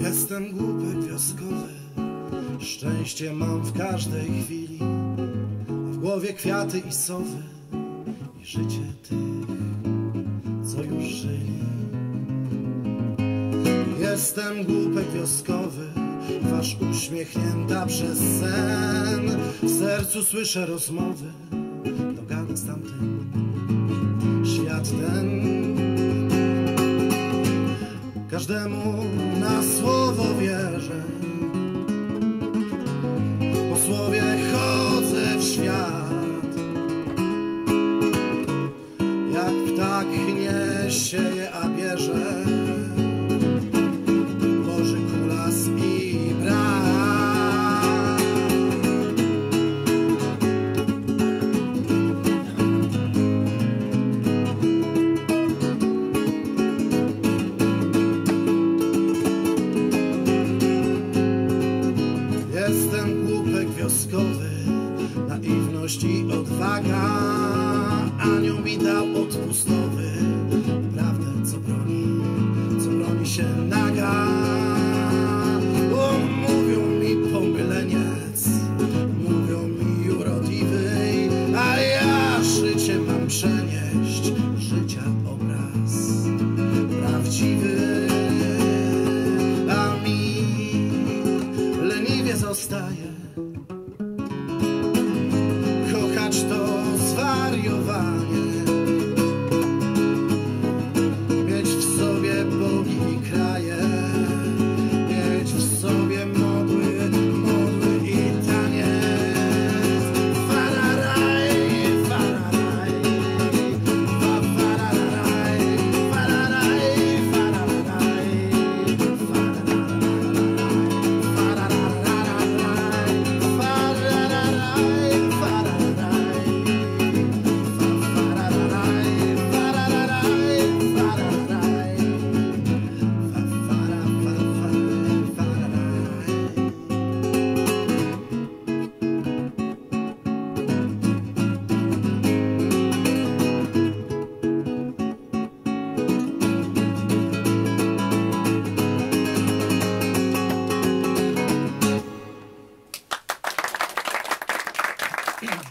Jestem głupek wioskowy, szczęście mam w każdej chwili, a w głowie kwiaty i sowy i życie tych, co już żyli. Jestem głupek wioskowy, twarz uśmiechnięta przez sen. W sercu słyszę rozmowy, dogada z tamtym świat ten. Każdemu na słowo wierzę, po słowie chodzę w świat. Jak ptak nie sieje, a bierze, Boży kulas i brak. Jestem głupek wioskowy, naiwność i odwaga. Anioł mi dał odpustowy, prawdę co broni się naga. O, mówią mi pomyleniec, mówią mi urodliwy, a ja życie mam przenieść, życia obraz prawdziwy. A mi leniwie zostaje kochać to zwariowanie, mieć w sobie bogi i kraje, mieć w sobie modły i taniec. Fararaj, fararaj, fararaj, fararaj, fararaj, Yeah.